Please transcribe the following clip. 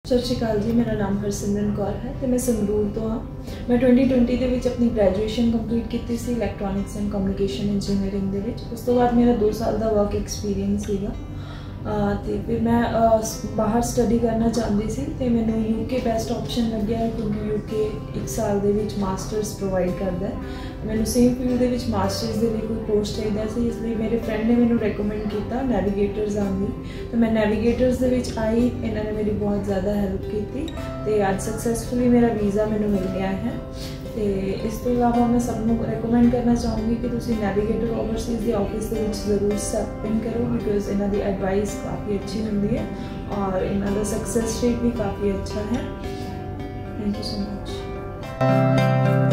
सत श्री अकाल जी, मेरा नाम हरसिमरन कौर है तो मैं संगरूर तो हाँ। मैं 2020 ਦੇ ਵਿੱਚ अपनी ग्रैजुएशन कंप्लीट ਕੀਤੀ ਸੀ इलैक्ट्रॉनिक्स एंड कम्युनिकेशन इंजीनियरिंग ਦੇ ਵਿੱਚ। ਉਸ ਤੋਂ ਬਾਅਦ ਮੇਰਾ 2 ਸਾਲ ਦਾ वर्क एक्सपीरियंस ਸੀਗਾ ਤੇ ਫਿਰ ਮੈਂ ਬਾਹਰ ਸਟੱਡੀ ਕਰਨਾ ਚਾਹੁੰਦੀ ਸੀ ਤੇ ਮੈਨੂੰ UK ਬੈਸਟ ਆਪਸ਼ਨ ਲੱਗਿਆ ਕਿਉਂਕਿ UK 1 ਸਾਲ ਦੇ ਵਿੱਚ ਮਾਸਟਰਸ ਪ੍ਰੋਵਾਈਡ ਕਰਦਾ ਹੈ। ਮੈਨੂੰ ਸੇਮ ਫੀਲਡ ਦੇ ਵਿੱਚ ਮਾਸਟਰਸ ਦੇ ਲਈ ਕੋਈ ਕੋਰਸ ਚਾਹੀਦਾ ਸੀ, ਇਸ ਲਈ ਮੇਰੇ ਫਰੈਂਡ ਨੇ ਮੈਨੂੰ ਰეკਮੈਂਡ ਕੀਤਾ ਨੈਵੀਗੇਟਰਸ ਆਉਣ ਦੀ। ਤਾਂ ਮੈਂ ਨੈਵੀਗੇਟਰਸ ਦੇ ਵਿੱਚ ਆਈ, ਇਹਨਾਂ ਨੇ ਮੇਰੀ ਬਹੁਤ ਜ਼ਿਆਦਾ ਹੈਲਪ ਕੀਤੀ ਤੇ ਅੱਜ ਸਕਸੈਸਫੁਲੀ ਮੇਰਾ ਵੀਜ਼ਾ ਮੈਨੂੰ ਮਿਲ ਗਿਆ ਹੈ। ਤੇ ਇਸ ਤੋਂ ਇਲਾਵਾ ਮੈਂ ਸਭ ਨੂੰ ਰეკਮੈਂਡ ਕਰਨਾ ਚਾਹੂੰਗੀ ਕਿ ਤੁਸੀਂ ਨੈਵੀਗੇਟਰ ਓਵਰਸੀਜ਼ ਦੇ ਆਫਿਸ ਦੇ ਵਿੱਚ ਜ਼ਰੂਰ ਸਟੈਪ ਇਨ ਕਰੋ ਬਿਕੋਜ਼ ਇਹਨਾਂ ਦੀ ਐਡਵਾਈਸ ਕਾਫੀ ਅੱਛੀ ਹੁੰਦੀ ਹੈ ਔਰ ਇਹਨਾਂ ਦਾ ਸਕਸੈਸ ਰੇਟ ਵੀ ਕਾਫੀ ਅੱਛਾ ਹੈ। Thank you so much.